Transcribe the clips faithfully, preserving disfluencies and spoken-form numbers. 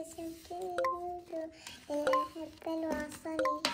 تبتسم كل الوجوه للأحبة الوصلين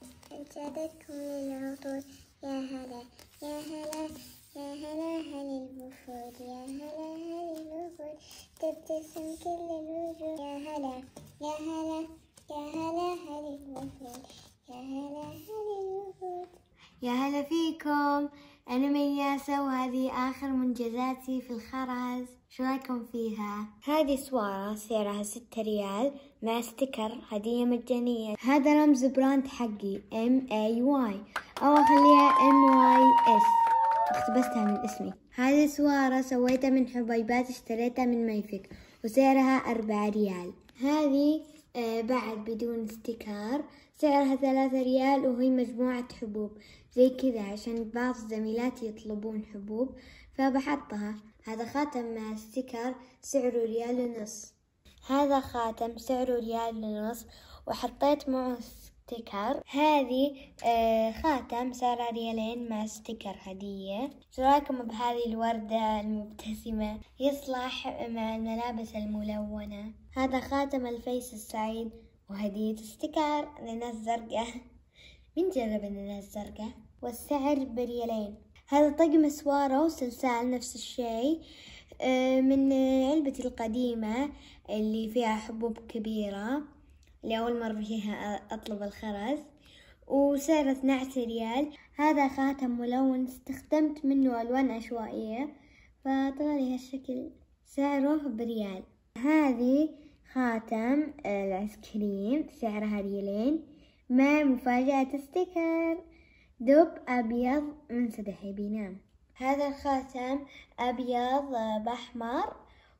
أنشدتكم للعطور يا هلا يا هلا يا هلا هل الوفود يا هلا هل الوفود تبتسم كل الوجوه يا هلا يا هلا يا هلا هل الوفود يا هلا هل الوفود. يا هلا فيكم، أنا مياسة وهذه آخر منجزاتي في الخرز. شو رايكم فيها؟ هذه سوارة سعرها ستة ريال مع ستيكر هدية مجانية. هذا رمز براند حقي إم إيه واي أو أخليها إم واي إس، اقتبستها من اسمي. هذه سوارة سويتها من حبيبات اشتريتها من ميفك وسعرها أربعة ريال. هذه آه بعد بدون ستيكر سعرها ثلاثة ريال وهي مجموعة حبوب زي كذا عشان بعض زميلاتي يطلبون حبوب فبحطها. هذا خاتم مع ستيكر سعره ريال ونص. هذا خاتم سعره ريال ونص وحطيت معه ستيكر. هذه آه خاتم سعره ريالين مع ستيكر هدية. شو رايكم بهذه الوردة المبتسمة؟ يصلح مع الملابس الملونة. هذا خاتم الفيس السعيد وهدية ستيكر لناس زرقاء. مين جرب الناس زرقاء؟ والسعر بريالين. هذا طقم سوارة وسلسال نفس الشيء من علبتي القديمة اللي فيها حبوب كبيرة اللي أول مرة فيها أطلب الخرز وسعره اثني عشر ريال. هذا خاتم ملون استخدمت منه ألوان عشوائية فطلع لي هالشكل سعره بريال. هذه خاتم الآيس كريم سعرها ريالين مع مفاجأة ستيكر دب أبيض منسدح بينام. هذا الخاتم أبيض بأحمر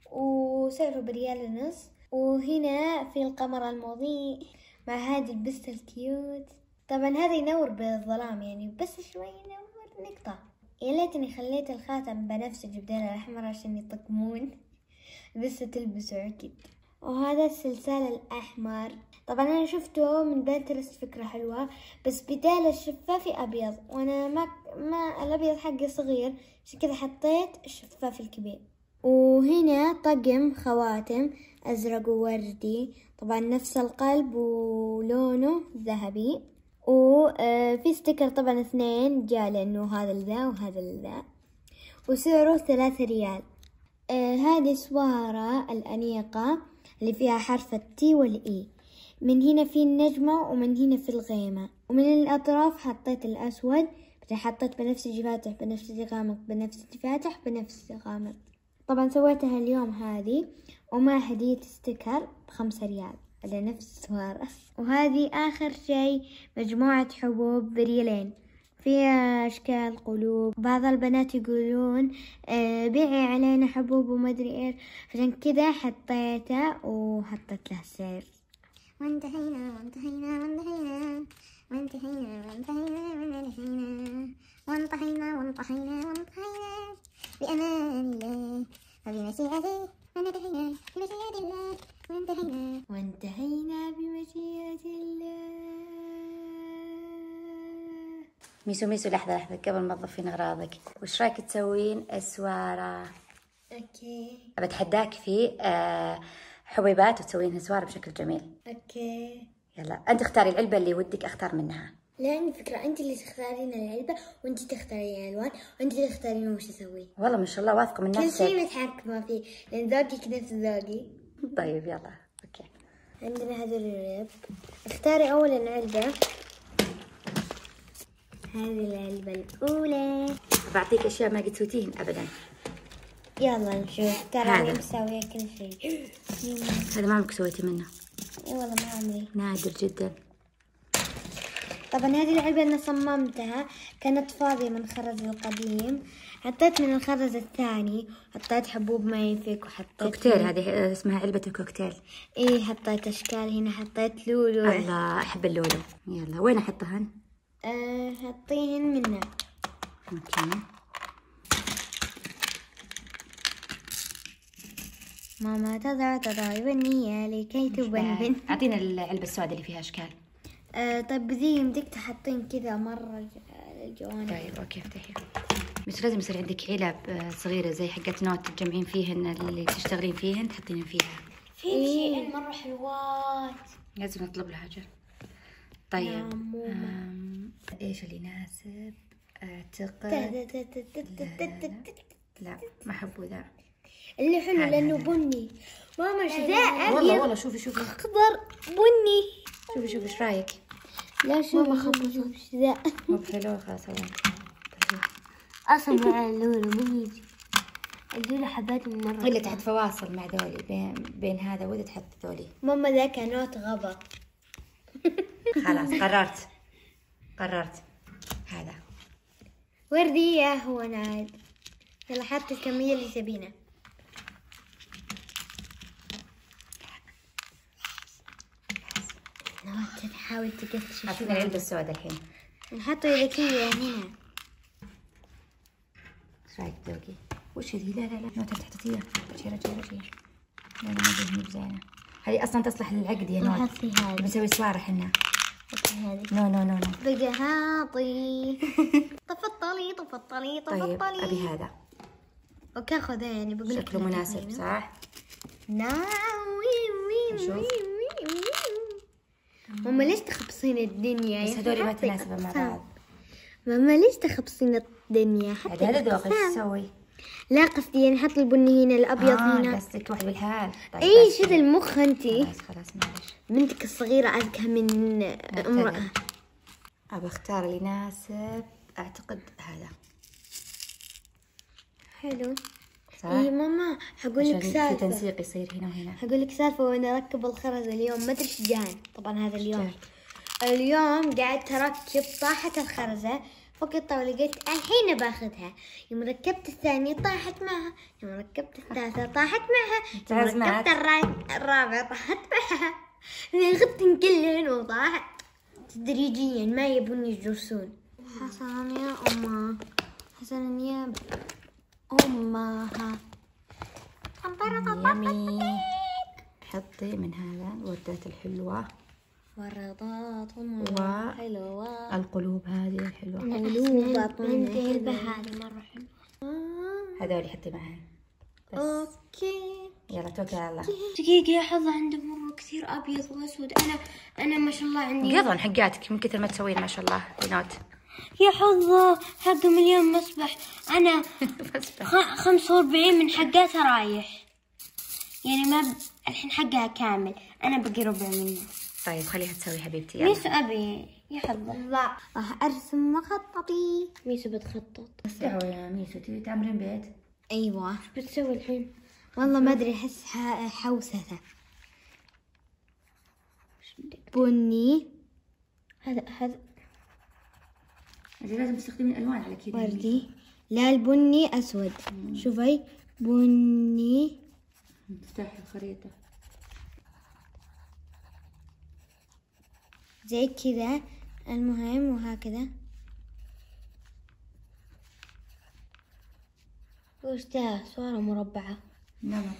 وسعره بريال ونص. وهنا في القمر المضيء مع هذه البسة الكيوت. طبعا هذا ينور بالظلام يعني بس شوي ينور نقطة. يا ليتني خليت الخاتم بنفسجي بدل الأحمر عشان يطقمون بس تلبسه أكيد. وهذا السلسال الأحمر طبعا أنا شفته من بنترست فكرة حلوة بس بدال الشفافي أبيض وأنا ما ما الأبيض حقي صغير عشان كذا حطيت الشفاف الكبير. وهنا طقم خواتم أزرق ووردي طبعا نفس القلب ولونه ذهبي وفي ستيكر طبعا اثنين جاء لأنه هذا لذا وهذا لذا وسعره ثلاثة ريال. آه هذه سوارة الأنيقة اللي فيها حرف التي والإي. من هنا في النجمة ومن هنا في الغيمة ومن الأطراف حطيت الأسود بعدين حطيت بنفسجي فاتح بنفسجي غامق بنفسجي فاتح بنفسجي غامق. طبعا سويتها اليوم هذه ومع هدية ستيكر بخمسة ريال على نفس السوارة. وهذه آخر شيء مجموعة حبوب بريالين فيها أشكال قلوب. بعض البنات يقولون آه بيعي علينا حبوب ومدري إيش عشان كذا حطيته وحطيت له السعر. وانتهينا وانتهينا وانتهينا وانتهينا وانتهينا وانتهينا وانتهينا وانتهينا وانتهينا بأمان الله وبمشيئته وانتهينا بمشيئة الله وانتهينا وانتهينا بمشيئة الله. ميسو ميسو لحظة لحظة قبل ما تضفين أغراضك وش رايك تسوين أسوارة؟ أوكي بتحداك في آه حبيبات وتسوينها سوارة بشكل جميل. أوكي يلا أنت اختاري العلبة اللي ودك أختار منها. لا عندي فكرة، أنت اللي تختارين العلبة وأنت تختارين الألوان وأنت اللي تختارين وش أسوي. والله ما شاء الله واثقة من نفسك. كل شيء متحكمة فيه لأن ذوقك نفس ذوقي. طيب يلا أوكي. عندنا هذول الرب. اختاري أولا علبة. هذه العلبة الأولى. بعطيك أشياء ما قد سويتيهن أبدا. يلا نشوف ترى أنا مسوية كل شيء. هذا ما عمرك سويتي منه؟ إي والله ما عمري. نادر جدا. طبعا هذه العلبة أنا صممتها كانت فاضية من الخرز القديم. حطيت من الخرز الثاني حطيت حبوب مايفك وحطيت كوكتيل. هذه اسمها علبة الكوكتيل. إيه حطيت أشكال. هنا حطيت لولو. الله أحب اللولو. يلا وين أحطهن؟ أه حطيهن منه. أوكي. ماما تضع تضارب النية لكي تبنبن. أعطينا العلبة السوداء اللي فيها أشكال. أه طيب ذي يمديك تحطين كذا مرة الجوانب. طيب أوكي افتحي. بس لازم يصير عندك علب صغيرة زي حقت نوت تجمعين فيهن اللي تشتغلين فيهن تحطين فيها. في شيئين مرة حلوات. لازم نطلب لها أجل. طيب أم... إيش اللي يناسب؟ أعتقد لا, لا, لا ما أحبه ذا اللي حلو لأنه بني. ماما ايش ذا؟ والله والله شوفي شوفي أخضر بني. شوفي شوفي ايش رايك؟ لا شوفي شوفي شوفي ايش ذا؟ مو حلو خلاص أصلا مع اللون ما يجي. اللون حبات من مرة. اللي تحت فواصل مع ذولي بين بين هذا وذا تحط ذولي. ماما ذاك نوت غبا. خلاص قررت قررت هذا وردية هو ناد. يلا حط الكمية اللي تبينها. نوت تحاول تقفش. حطينا العلبة السوداء الحين. نحطه ذكية هنا. ايش رايك ذوقي؟ وش ذي؟ لا لا لا نوت اللي حطيتيها. رجعي رجعي رجعي. لا لا ما هي بزينة. هذه أصلا تصلح للعقد يا نوت. نحطي هذه. بنسوي سوارة حنا. هذه. نو نو نو نو. بقى هاطي. تفضلي تفضلي تفضلي. طيب أبي هذا. اوكي خذها يعني بقول لك شكله مناسب صح؟ نعم. وي وي وي وي. ماما ليش تخبصين الدنيا؟ بس هذول ما تناسبوا مع بعض. ماما ليش تخبصين الدنيا؟ حتى هذا ذوقك ايش تسوي؟ لا قصدي يعني حط البني هنا الابيض آه هنا. قصدك واحد بالحال. طيب اي شد المخ انتي. خلاص خلاص معلش. بنتك الصغيرة أذكى من امرأة. أبى أختار اللي يناسب. أعتقد هذا حلو. صح؟ اي ماما حقول لك سالفة. في تنسيق يصير هنا وهنا. حقول لك سالفة وانا اركب الخرز اليوم ما ادري ايش جان. طبعا هذا اليوم. اليوم قعدت اركب طاحت الخرزة فوق الطاولة قلت الحين باخذها. يوم ركبت الثانية طاحت معها. يوم ركبت الثالثة طاحت معها. يوم ركبت الرابعة طاحت معها. أخذتن كلهن وطاحت تدريجيا ما يبون يجلسون. حسن يا أمه حسن يا أمها. يمي. حطي من هذا الوردات الحلوة. وردات و حلوة. القلوب هذه الحلوة. قلوب حلوة هذه مرة حلوة. هذول حطي معها. بس اوكي يلا توكل على الله. دقيقة يا حظة عنده مرة كثير أبيض وأسود. أنا أنا ما شاء الله عندي قضن حقاتك من كثر ما تسوين ما شاء الله بنوت. يا حظة حق مليون مسبح. أنا خمسة وأربعين من حقاتها رايح يعني ما ب... الحين حقها كامل. أنا بقي ربع منه. طيب خليها تسوي حبيبتي يلا. ميسو أبي يا حظة. لا راح أرسم مخططي. ميسو بتخطط. اسمعوا يا ميسو تبي تعمرين بيت؟ أيوة. إيش بتسوي الحين؟ والله ما أدري أحس حوسته. بني. هذا هذا لازم تستخدمين الألوان على كذا. وردي. لا البني أسود. شوفي بني. تفتحي الخريطة زي كذا. المهم وهكذا. وش ده؟ صورة مربعة. نمط.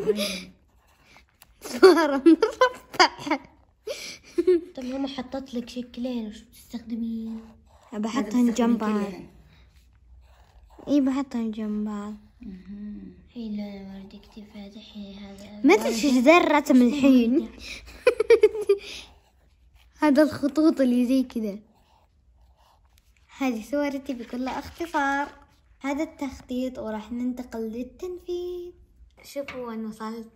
صورة مربعة. طب ماما حطت لك شكلين وش بتستخدمين؟ بحطهن جنب بعض. اي بحطهن جنب بعض. هي لون وردي كتير فاتح. هذا ما ادري ايش ذا الرسم الحين. هذا الخطوط اللي زي كذا. هذه صورتي بكل اختصار. هذا التخطيط وراح ننتقل للتنفيذ. شوفوا وين وصلت.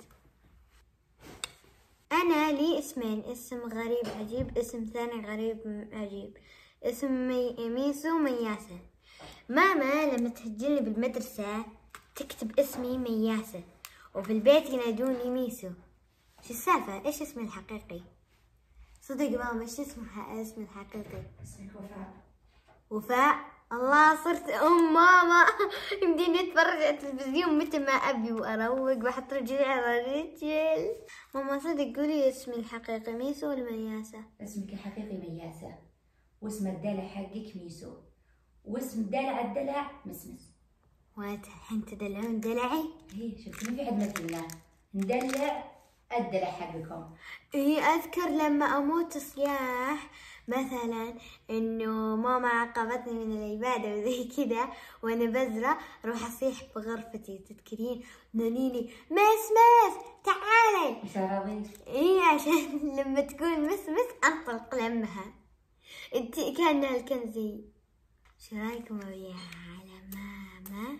أنا لي اسمين. اسم غريب عجيب. اسم ثاني غريب عجيب. اسم مي... ميسو مياسة. ماما لما تهجلني بالمدرسة تكتب اسمي مياسة وفي البيت ينادوني ميسو. شو السالفة؟ إيش اسمي الحقيقي؟ صدق ماما إيش اسمها اسمي الحقيقي؟ اسمك وفاء. وفاء. الله صرت أم ماما. يمديني أتفرج على التلفزيون متى ما أبي وأروق وأحط رجلي على رجل. ماما صدق قولي اسمي الحقيقي ميسو ولا مياسة؟ اسمك الحقيقي مياسة واسم الدلع حقك ميسو واسم دلع الدلع مسمس. وانت الحين تدلعون دلعي؟ ايه شفتي ما في حد مثلنا ندلع الدلع حقكم. ايه اذكر لما اموت صياح مثلا انه ماما عاقبتني من العباده وزي كذا وانا بزرع اروح اصيح بغرفتي. تذكرين نانيني مس مس تعالي تراضي. إيه عشان لما تقول مس مس أنطلق لمها. انت كأنها الكنزي. شو رايكم أبيعها على ماما؟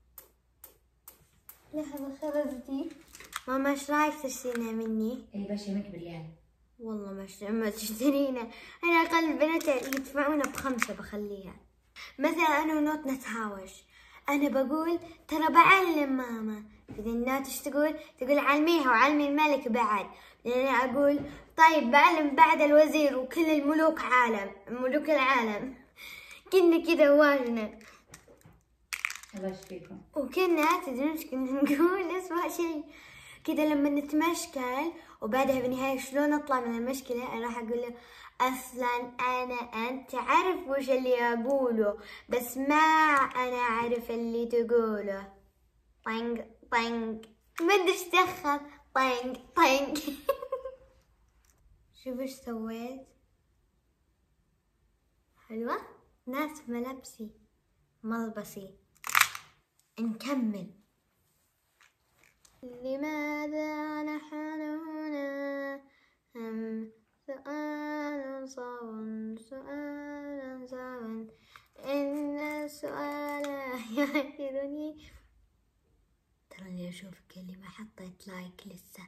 لحظة خرجتي. ماما ايش رايك تشترينها مني؟ اي بشمك بريال. والله مش ما تشترينا، انا اقل البنات يدفعونا بخمسة بخليها. مثلا انا ونوت نتهاوش، انا بقول ترى بعلم ماما، بعدين النوت ايش تقول؟ تقول علميها وعلمي الملك بعد، بعدين انا اقول طيب بعلم بعد الوزير وكل الملوك عالم ملوك العالم. كنا كذا واجنا. الله يشفيكم. وكنا تدرون ايش كنا نقول؟ اسمع شيء كذا لما نتمشكل وبعدها بالنهاية شلون نطلع من المشكلة، أنا راح أقول له أصلا أنا أنت عارف وش اللي أقوله بس ما أنا عارف اللي تقوله. طنق طنق ما أدري إيش دخل طنق طنق. شوف إيش سويت. حلوة ناس في ملابسي ملبسي. نكمل. لماذا نحن هنا؟ هم سؤال صعب سؤال صعب إن السؤال يحيرني. تراني أشوفك اللي ما حطيت لايك لسه،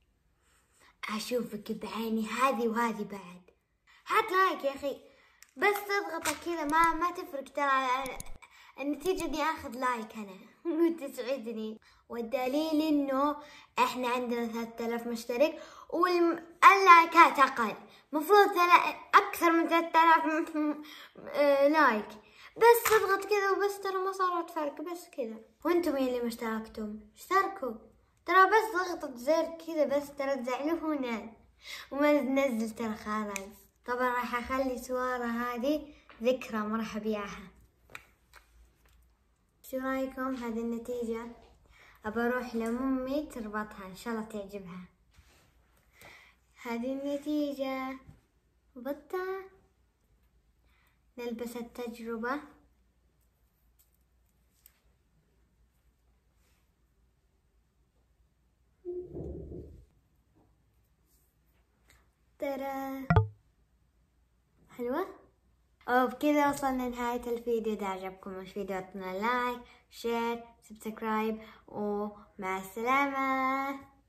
أشوفك بعيني هذه وهذه بعد. حط لايك يا أخي بس تضغطه كذا ما ما تفرق ترى. النتيجة دي أخذ لايك أنا وتسعدني، والدليل إنه إحنا عندنا ثلاثة آلاف مشترك واللايكات أقل، مفروض أكثر من ثلاثة آلاف لايك. بس تضغط كذا وبس ترى ما صارت فرق بس كذا. وانتم اللي ما اشتركتم اشتركوا ترى بس ضغطة زر كذا بس ترى تزعلونا وما ننزل ترى خلاص. طبعا راح أخلي سوارة هذه ذكرى ما راح أبيعها. شو رايكم هذه النتيجة؟ أبى أروح لأمي تربطها إن شاء الله تعجبها. هذه النتيجة بطة. نلبس التجربة. ترى حلوة. وبكذا وصلنا لنهاية الفيديو. إذا عجبكم الفيديو اعطونا لايك شير سبسكرايب ومع السلامة.